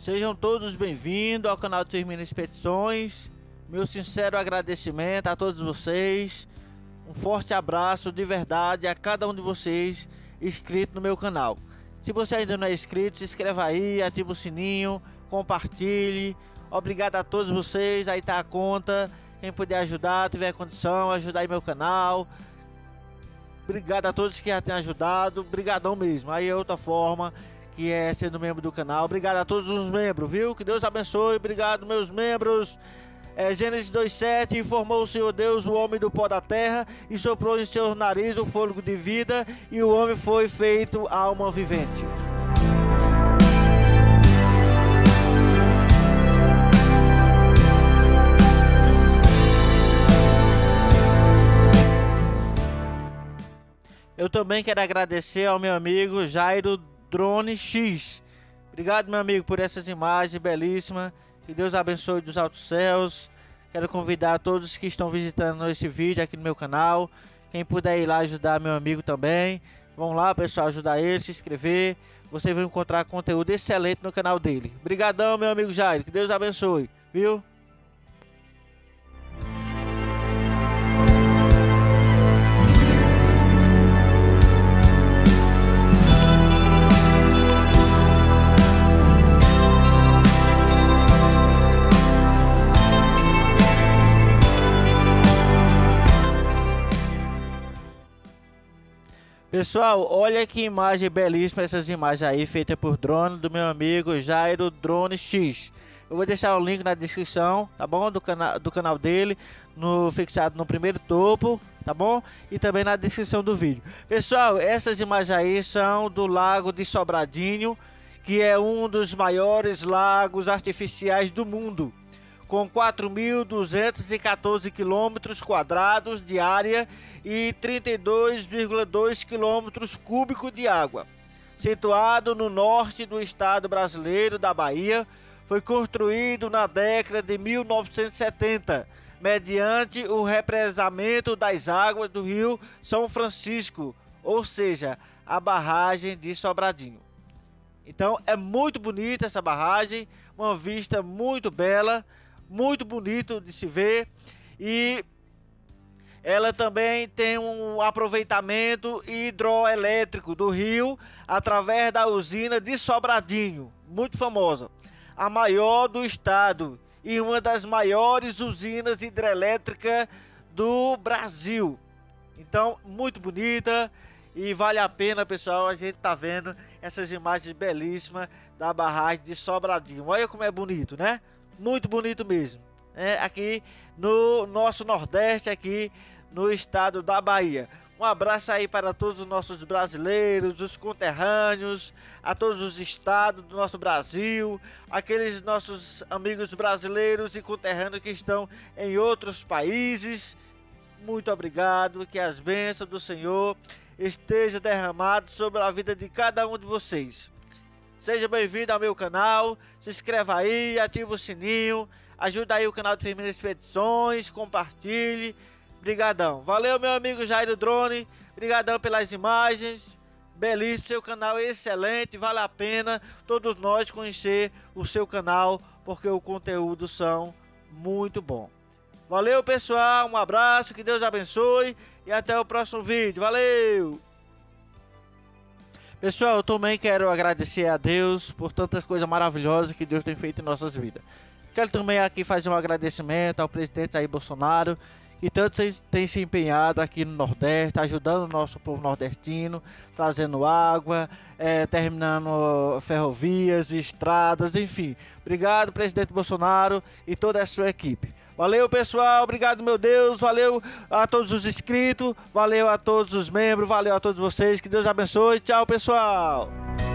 Sejam todos bem-vindos ao canal de Firmino Expedições. Meu sincero agradecimento a todos vocês. Um forte abraço de verdade a cada um de vocês inscrito no meu canal. Se você ainda não é inscrito, se inscreva aí, ativa o sininho, compartilhe. Obrigado a todos vocês. Aí tá a conta. Quem puder ajudar, tiver condição, ajudar aí meu canal. Obrigado a todos que já têm ajudado. Obrigadão mesmo. Aí é outra forma, que é sendo membro do canal. Obrigado a todos os membros, viu? Que Deus abençoe. Obrigado, meus membros. Gênesis 2:7, informou o Senhor Deus o homem do pó da terra e soprou em seu nariz o fôlego de vida, e o homem foi feito alma vivente. Eu também quero agradecer ao meu amigo Jairo Drone X. Obrigado, meu amigo, por essas imagens belíssimas. Que Deus abençoe dos altos céus. Quero convidar todos que estão visitando esse vídeo aqui no meu canal. Quem puder ir lá ajudar meu amigo também. Vão lá, pessoal, ajudar ele, se inscrever. Você vai encontrar conteúdo excelente no canal dele. Obrigadão, meu amigo Jairo. Que Deus abençoe, viu? Pessoal, olha que imagem belíssima, essas imagens aí feitas por drone do meu amigo Jairo Drone X. Eu vou deixar o link na descrição, tá bom? Do canal dele, fixado no primeiro topo, tá bom? E também na descrição do vídeo. Pessoal, essas imagens aí são do Lago de Sobradinho, que é um dos maiores lagos artificiais do mundo, com 4.214 quilômetros quadrados de área e 32,2 quilômetros cúbicos de água. Situado no norte do estado brasileiro da Bahia, foi construído na década de 1970, mediante o represamento das águas do rio São Francisco, ou seja, a barragem de Sobradinho. Então é muito bonita essa barragem, uma vista muito bela, muito bonito de se ver, e ela também tem um aproveitamento hidroelétrico do rio através da usina de Sobradinho, muito famosa, a maior do estado e uma das maiores usinas hidrelétricas do Brasil. Então, muito bonita e vale a pena, pessoal. A gente tá vendo essas imagens belíssimas da barragem de Sobradinho. Olha como é bonito, né? Muito bonito mesmo, aqui no nosso Nordeste, aqui no estado da Bahia. Um abraço aí para todos os nossos brasileiros, os conterrâneos, a todos os estados do nosso Brasil, aqueles nossos amigos brasileiros e conterrâneos que estão em outros países. Muito obrigado, que as bênçãos do Senhor estejam derramadas sobre a vida de cada um de vocês. Seja bem-vindo ao meu canal, se inscreva aí, ativa o sininho, ajuda aí o canal de Firmino Expedições, compartilhe. Brigadão. Valeu, meu amigo Jairo Drone, brigadão pelas imagens, belíssimo, seu canal é excelente, vale a pena todos nós conhecer o seu canal, porque o conteúdo são muito bom. Valeu, pessoal, um abraço, que Deus abençoe e até o próximo vídeo. Valeu! Pessoal, eu também quero agradecer a Deus por tantas coisas maravilhosas que Deus tem feito em nossas vidas. Quero também aqui fazer um agradecimento ao presidente Jair Bolsonaro, que tanto tem se empenhado aqui no Nordeste, ajudando o nosso povo nordestino, trazendo água, terminando ferrovias, estradas, enfim. Obrigado, presidente Bolsonaro e toda a sua equipe. Valeu, pessoal, obrigado, meu Deus, valeu a todos os inscritos, valeu a todos os membros, valeu a todos vocês, que Deus abençoe, tchau, pessoal.